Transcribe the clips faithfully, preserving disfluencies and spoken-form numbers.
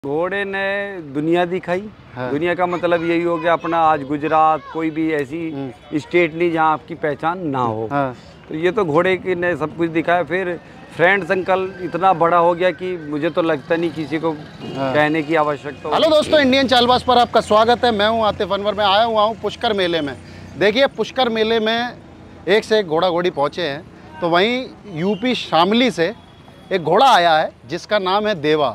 घोड़े ने दुनिया दिखाई। हाँ। दुनिया का मतलब यही हो गया अपना आज गुजरात कोई भी ऐसी स्टेट नहीं जहाँ आपकी पहचान ना हो। हाँ। तो ये तो घोड़े की ने सब कुछ दिखाया। फिर फ्रेंड सर्कल इतना बड़ा हो गया कि मुझे तो लगता नहीं किसी को हाँ। कहने की आवश्यकता। हेलो दोस्तों, इंडियन चालबाज पर आपका स्वागत है। मैं हूं आतिफ अनवर। मैं आया हुआ हूं पुष्कर मेले में। देखिए, पुष्कर मेले में एक से एक घोड़ा घोड़ी पहुंचे हैं। तो वहीं यूपी शामली से एक घोड़ा आया है जिसका नाम है देवा।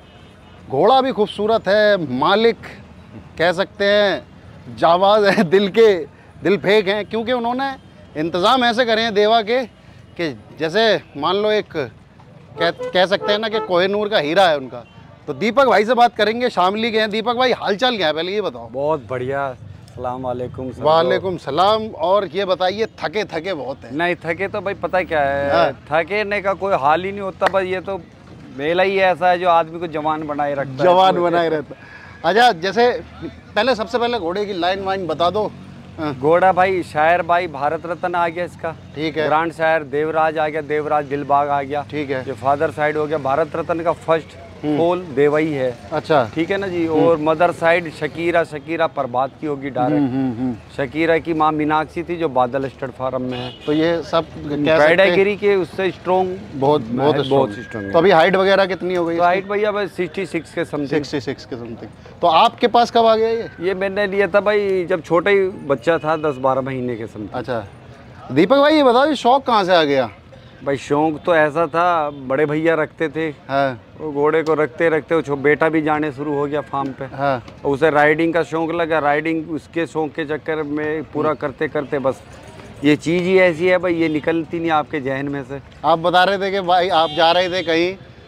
घोड़ा भी खूबसूरत है, मालिक कह सकते हैं जाबाज है, दिल के दिल फेंक हैं, क्योंकि उन्होंने इंतज़ाम ऐसे करे हैं देवा के कि जैसे मान लो एक कह कह सकते हैं ना कि कोहिनूर का हीरा है उनका। तो दीपक भाई से बात करेंगे, शामली के हैं। दीपक भाई, हालचाल क्या है पहले ये बताओ। बहुत बढ़िया, सलाम वालेकुम। वालेकुम सलाम। और ये बताइए, थके थके बहुत हैं? नहीं थके तो भाई पता क्या है, थकेने का कोई हाल ही नहीं होता। बस ये तो मेला ही ऐसा है जो आदमी को जवान बनाए रखता है। जवान बनाए रहता है। अच्छा, जैसे पहले सबसे पहले घोड़े की लाइन वाइन बता दो। घोड़ा भाई शायर भाई भारत रत्न आ गया इसका। ठीक है। ग्रांड शायर देवराज आ गया, देवराज दिलबाग आ गया। ठीक है। जो फादर साइड हो गया भारत रत्न का फर्स्ट पोल देवा ही है। अच्छा, ठीक है ना जी। और mother side Shakira Shakira Prabhat की होगी डायरेक्ट। शकीरा की माँ मीनाक्षी थी जो बादल स्टड फार्म में है। तो ये सब पैडागिरी के उससे स्ट्रॉन्ग बहुत बहुत बहुत स्ट्रॉन्ग। तो अभी हाइट वगैरह कितनी हो गई? तो हाइट भैया बस सिक्सटी सिक्स के समथिंग। सिक्सटी सिक्स के समथिंग। तो आपके पास कब आ गया ये? ये मैंने लिया था भाई जब छोटा ही बच्चा था, दस बारह महीने के समथिंग। अच्छा दीपक भाई, ये बताओ ये शौक कहाँ से आ गया? भाई शौक तो ऐसा था, बड़े भैया रखते थे। हाँ। वो घोड़े को रखते रखते वो बेटा भी जाने शुरू हो गया फार्म पे। हाँ। उसे राइडिंग का शौक लगा। राइडिंग उसके शौक के चक्कर में पूरा करते करते बस ये चीज़ ही ऐसी है भाई, ये निकलती नहीं आपके जहन में से। आप बता रहे थे कि भाई आप जा रहे थे कहीं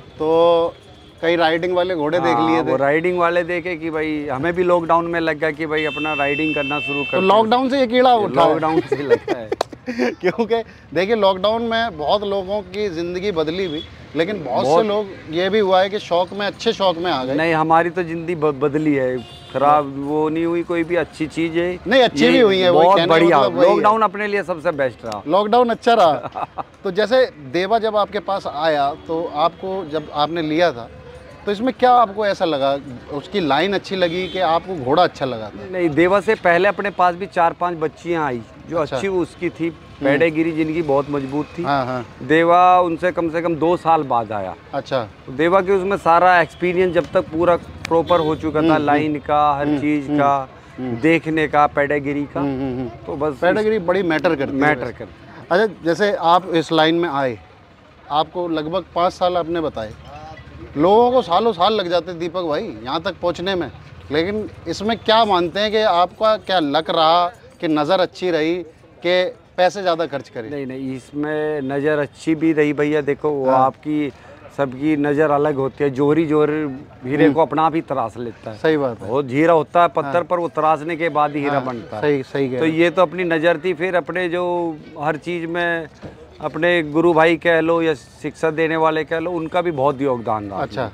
तो कई राइडिंग वाले घोड़े देख लिए थे। वो राइडिंग वाले देखे कि भाई हमें भी लॉकडाउन में लग गया कि भाई अपना राइडिंग करना शुरू कर। तो लॉकडाउन से ये कीड़ा उठा? लॉकडाउन से लगता है क्योंकि देखिए, लॉकडाउन में बहुत लोगों की ज़िंदगी बदली भी, लेकिन बहुत, बहुत से लोग ये भी हुआ है कि शौक में, अच्छे शौक में आ गए। नहीं, हमारी तो जिंदगी बदली है, खराब वो नहीं हुई, कोई भी अच्छी चीज़ है। नहीं, अच्छी भी हुई है, बहुत बढ़िया। लॉकडाउन अपने लिए सबसे बेस्ट रहा। लॉकडाउन अच्छा रहा। तो जैसे देवा जब आपके पास आया तो आपको, जब आपने लिया था तो इसमें क्या आपको ऐसा लगा? उसकी लाइन अच्छी लगी कि आपको घोड़ा अच्छा लगा था? नहीं, देवा से पहले अपने पास भी चार पांच बच्चियां आई जो अच्छा। अच्छी उसकी थी, पैडेगिरी जिनकी बहुत मजबूत थी। हाँ हाँ। देवा उनसे कम से कम दो साल बाद आया। अच्छा। तो देवा के उसमें सारा एक्सपीरियंस जब तक पूरा प्रॉपर हो चुका था, लाइन का, हर चीज का, देखने का, पैडेगिरी का, तो बस पैडेगिरी बड़ी मैटर करती मैटर कर। अच्छा, जैसे आप इस लाइन में आए, आपको लगभग पाँच साल आपने बताए। लोगों को सालों साल लग जाते दीपक भाई यहाँ तक पहुँचने में, लेकिन इसमें क्या मानते हैं कि आपका क्या लक रहा कि नज़र अच्छी रही कि पैसे ज़्यादा खर्च करें? नहीं नहीं, इसमें नज़र अच्छी भी रही भैया। देखो वो हाँ। आपकी सबकी नज़र अलग होती है। जोहरी जोहर हीरे को अपना आप ही तराश लेता है। सही बात है। बहुत हीरा होता है पत्थर हाँ। पर वो तराशने के बाद ही हीरा हाँ। बनता है। सही सही है। तो ये तो अपनी नज़र थी। फिर अपने जो हर चीज़ में अपने गुरु भाई कह लो या शिक्षा देने वाले कह लो, उनका भी बहुत योगदान रहा। अच्छा,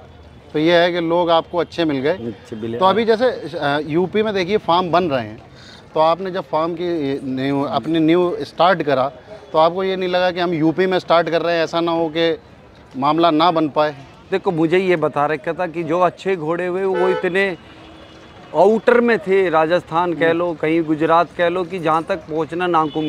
तो ये है कि लोग आपको अच्छे मिल गए। तो अभी जैसे यूपी में देखिए फार्म बन रहे हैं, तो आपने जब फार्म की न्यू अपनी न्यू स्टार्ट करा तो आपको ये नहीं लगा कि हम यूपी में स्टार्ट कर रहे हैं, ऐसा ना हो कि मामला ना बन पाए? देखो, मुझे ये बता रखा था कि जो अच्छे घोड़े हुए वो इतने आउटर में थे, राजस्थान कह लो, कहीं गुजरात कह लो, कि जहाँ तक पहुँचना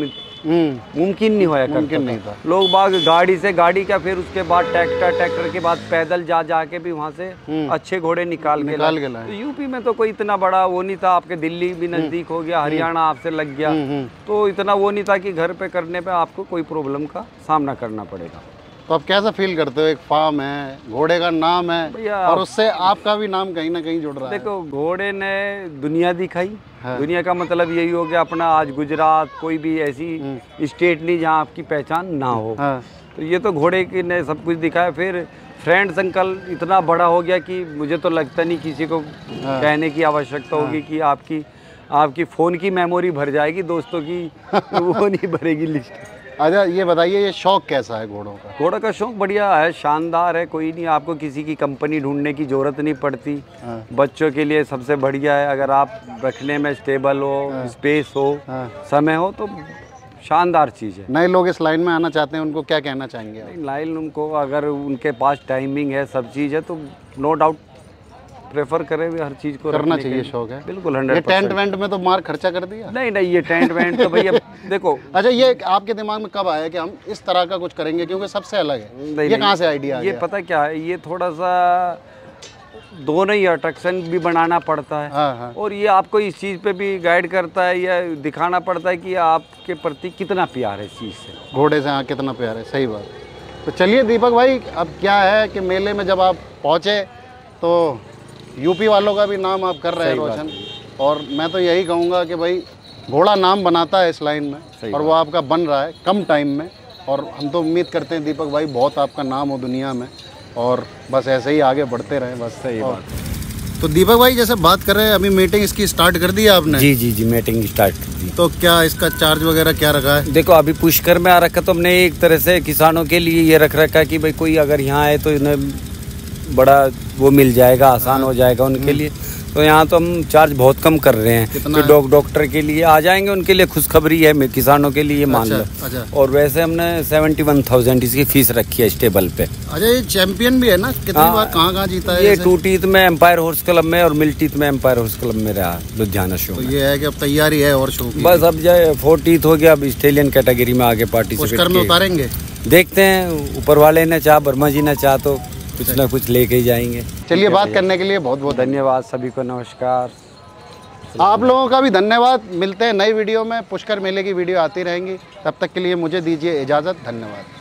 मुमकिन नहीं होया मुमकिन नहीं था। लोग बाग गाड़ी से, गाड़ी का फिर उसके बाद ट्रैक्टर, ट्रैक्टर के बाद पैदल जा जा के भी वहाँ से अच्छे घोड़े निकाल के निकाल के लाए। तो यूपी में तो कोई इतना बड़ा वो नहीं था। आपके दिल्ली भी नज़दीक हो गया, हरियाणा आपसे लग गया, तो इतना वो नहीं था कि घर पे करने पे आपको कोई प्रॉब्लम का सामना करना पड़ेगा। तो आप कैसा फील करते हो? एक फार्म है, घोड़े का नाम है और उससे आपका भी नाम कहीं ना कहीं जुड़ रहा है। देखो, घोड़े ने दुनिया दिखाई। हाँ। दुनिया का मतलब यही हो गया अपना आज गुजरात कोई भी ऐसी स्टेट नहीं जहाँ आपकी पहचान ना हो। हाँ। तो ये तो घोड़े की ने सब कुछ दिखाया। फिर फ्रेंड सर्कल इतना बड़ा हो गया कि मुझे तो लगता नहीं किसी को हाँ। कहने की आवश्यकता हाँ। होगी कि आपकी आपकी फ़ोन की मेमोरी भर जाएगी, दोस्तों की वो नहीं भरेगी लिस्ट। अच्छा, ये बताइए ये शौक कैसा है घोड़ों का? घोड़ों का शौक बढ़िया है, शानदार है। कोई नहीं, आपको किसी की कंपनी ढूंढने की ज़रूरत नहीं पड़ती। हाँ। बच्चों के लिए सबसे बढ़िया है, अगर आप रखने में स्टेबल हो, हाँ। स्पेस हो, हाँ। समय हो, तो शानदार चीज़ है। नए लोग इस लाइन में आना चाहते हैं, उनको क्या कहना चाहेंगे? लाइन उनको, अगर उनके पास टाइमिंग है, सब चीज़ है, तो नो डाउट प्रेफर करें भी हर चीज़ को करना चाहिए, शौक है बिल्कुल। ये हंड्रेड टेंट वेंट में तो मार खर्चा कर दिया? नहीं नहीं, ये टेंट वेंट तो भैया देखो। अच्छा, ये आपके दिमाग में कब आया कि हम इस तरह का कुछ करेंगे, क्योंकि सबसे अलग है? ये कहाँ से आइडिया आ ये गया? पता क्या है, ये थोड़ा सा दोनों ही अट्रैक्शन भी बनाना पड़ता है। हाँ हाँ। और ये आपको इस चीज़ पे भी गाइड करता है या दिखाना पड़ता है कि आपके प्रति कितना प्यार है इस चीज़ से, घोड़े से। हाँ, कितना प्यार है, सही बात। तो चलिए दीपक भाई, अब क्या है कि मेले में जब आप पहुँचे तो यूपी वालों का भी नाम आप कर रहे हैं रोशन, और मैं तो यही कहूँगा कि भाई घोड़ा नाम बनाता है इस लाइन में, और वो आपका बन रहा है कम टाइम में। और हम तो उम्मीद करते हैं दीपक भाई बहुत आपका नाम हो दुनिया में, और बस ऐसे ही आगे बढ़ते रहें, बस। सही बात। तो दीपक भाई जैसे बात कर रहे हैं, अभी मीटिंग इसकी स्टार्ट कर दी आपने? जी जी जी, मीटिंग स्टार्ट कर दी। तो क्या इसका चार्ज वगैरह क्या रखा है? देखो, अभी पुष्कर में आ रखा तो हमने एक तरह से किसानों के लिए ये रख रखा कि भाई कोई अगर यहाँ आए तो इन्हें बड़ा वो मिल जाएगा, आसान हो जाएगा उनके लिए। तो यहाँ तो हम चार्ज बहुत कम कर रहे हैं कि डॉग डॉक्टर के लिए आ जाएंगे, उनके लिए खुशखबरी है, किसानों के लिए मान लो। अच्छा। और वैसे हमने सेवेंटी वन थाउजेंड इसकी फीस रखी है स्टेबल पे। अच्छा, ये चैंपियन भी है ना? कितनी हाँ, बार कहाँ कहाँ जीता है? ये टू टीथ में एम्पायर हॉर्स क्लब में और मिल टीथ में एम्पायर हॉर्स क्लब में रहा लुधियाना शो। तो ये है कि अब तैयारी है और शो की? बस अब जाए फोर टीथ हो गया, अब स्टेलियन कैटेगरी में आगे पार्टिसिपेट में उतारेंगे, देखते हैं। ऊपर वाले ने चाह, वर्मा जी ने चाह तो कुछ ना कुछ लेके ही जाएंगे। चलिए, बात करने के लिए बहुत बहुत धन्यवाद सभी को, नमस्कार। आप लोगों का भी धन्यवाद। मिलते हैं नई वीडियो में, पुष्कर मेले की वीडियो आती रहेंगी, तब तक के लिए मुझे दीजिए इजाज़त। धन्यवाद।